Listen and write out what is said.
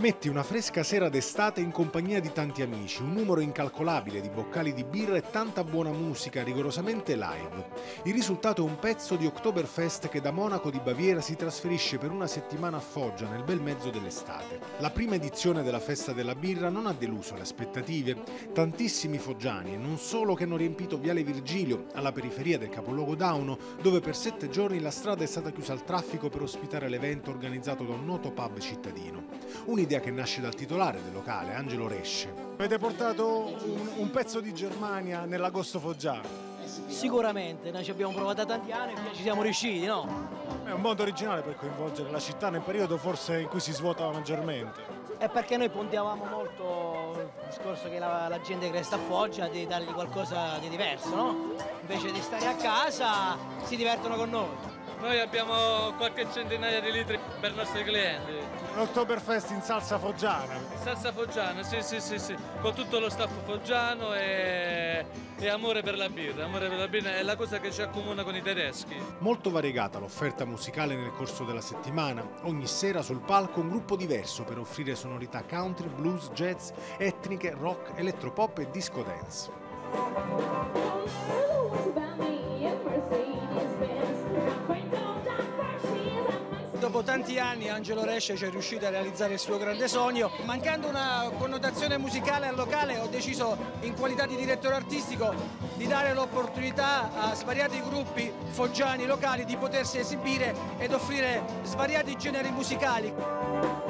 Metti una fresca sera d'estate in compagnia di tanti amici, un numero incalcolabile di boccali di birra e tanta buona musica rigorosamente live. Il risultato è un pezzo di Oktoberfest che da Monaco di Baviera si trasferisce per una settimana a Foggia nel bel mezzo dell'estate. La prima edizione della Festa della Birra non ha deluso le aspettative. Tantissimi foggiani, e non solo, che hanno riempito Viale Virgilio, alla periferia del capoluogo Dauno, dove per 7 giorni la strada è stata chiusa al traffico per ospitare l'evento organizzato da un noto pub cittadino. Un'idea che nasce dal titolare del locale, Angelo Resce. Avete portato un pezzo di Germania nell'agosto foggiano. Sicuramente, noi ci abbiamo provato da tanti anni e ci siamo riusciti, no? È un modo originale per coinvolgere la città nel periodo forse in cui si svuota maggiormente. È perché noi puntiamo molto il discorso che la gente che resta a Foggia, di dargli qualcosa di diverso, no? Invece di stare a casa si divertono con noi. Noi abbiamo qualche centinaia di litri per i nostri clienti. Un Oktoberfest in salsa foggiana. Salsa foggiana, sì, con tutto lo staff foggiano e amore per la birra. Amore per la birra è la cosa che ci accomuna con i tedeschi. Molto variegata l'offerta musicale nel corso della settimana. Ogni sera sul palco un gruppo diverso per offrire sonorità country, blues, jazz, etniche, rock, elettropop e disco dance. Dopo tanti anni Angelo Resce ci è riuscito a realizzare il suo grande sogno. Mancando una connotazione musicale al locale, ho deciso, in qualità di direttore artistico, di dare l'opportunità a svariati gruppi foggiani locali di potersi esibire ed offrire svariati generi musicali.